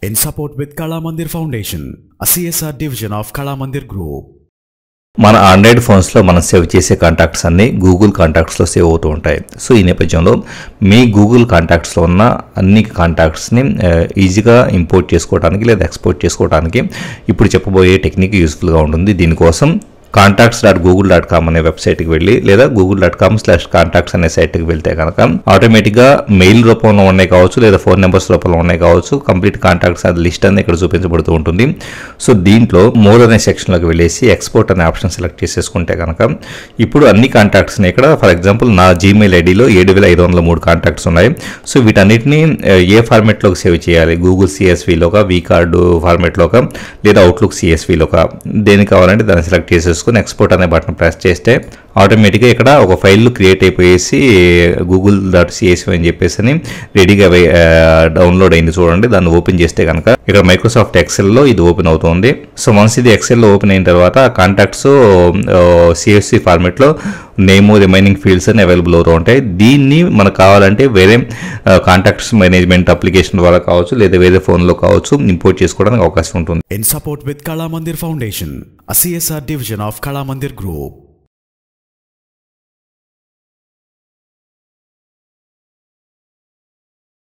in support with Kala Mandir Foundation, a CSR division of Kala Mandir Group. మన android ఫోన్స్లో మనం save చేసే contacts అన్నీ Google కాంటాక్ట్స్లో save అవుతూ ఉంటాయి. సో ఈ నేపథ్యంలో మీ గూగుల్ కాంటాక్ట్స్లో ఉన్న అన్ని కాంటాక్ట్స్ని ఈజీగా ఇంపోర్ట్ చేసుకోవడానికి లేదా ఎక్స్పోర్ట్ చేసుకోవడానికి ఇప్పుడు చెప్పబోయే టెక్నిక్ యూస్ఫుల్గా ఉంటుంది. దీనికోసం contacts.google.com అనే వెబ్సైట్కి వెళ్ళి లేదా google.com/contacts అనే సైట్కి వెళ్తే కనుక ఆటోమేటిక్గా మెయిల్ రూపంలో ఉన్నాయి కావచ్చు లేదా ఫోన్ నెంబర్స్ రూపంలో ఉన్నాయి కావచ్చు, కంప్లీట్ కాంటాక్ట్స్ అది లిస్ట్ అనేది ఇక్కడ చూపించబడుతూ ఉంటుంది. సో దీంట్లో మోర్ అనే సెక్షన్లోకి వెళ్ళేసి ఎక్స్పోర్ట్ అనే ఆప్షన్ సెలెక్ట్ చేసేసుకుంటే కనుక ఇప్పుడు అన్ని కాంటాక్ట్స్ని ఇక్కడ ఫర్ ఎగ్జాంపుల్ నా జీమెయిల్ ఐడిలో 7503 కాంటాక్ట్స్ ఉన్నాయి. సో వీటన్నిటిని ఏ ఫార్మేట్లోకి సేవ్ చేయాలి, గూగుల్ CSVలోక, వీకార్డు ఫార్మేట్లోక లేదా అవుట్లుక్ CSVలోక, దేనికి కావాలంటే దాన్ని సెలెక్ట్ చేసేసుకుని ఎక్స్పోర్ట్ అనే బటన్ ప్రెస్ చేస్తే ఆటోమేటిక్గా ఇక్కడ ఒక ఫైల్ క్రియేట్ అయిపోయేసి google.csv అని చెప్పేసి అని రెడీగా డౌన్లోడ్ అయింది. చూడండి, దాన్ని ఓపెన్ చేస్తే కనుక ఇక్కడ మైక్రోసాఫ్ట్ ఎక్సెల్లో ఇది ఓపెన్ అవుతుంది. సో వన్స్ ఇది ఎక్సెల్లో ఓపెన్ అయిన తర్వాత కాంటాక్ట్స్ CSV ఫార్మేట్లో నేమ్, రిమైనింగ్ ఫీల్డ్స్ అని అవైలబుల్ అవుతూ ఉంటాయి. దీన్ని మనకు కావాలంటే వేరే కాంటాక్ట్స్ మేనేజ్మెంట్ అప్లికేషన్ ద్వారా కావచ్చు లేదా వేరే ఫోన్లో కావచ్చు ఇంపోర్ట్ చేసుకోవడానికి అవకాశం ఉంటుంది. In support with Kala Mandir Foundation, a CSR division of Kala Mandir Group.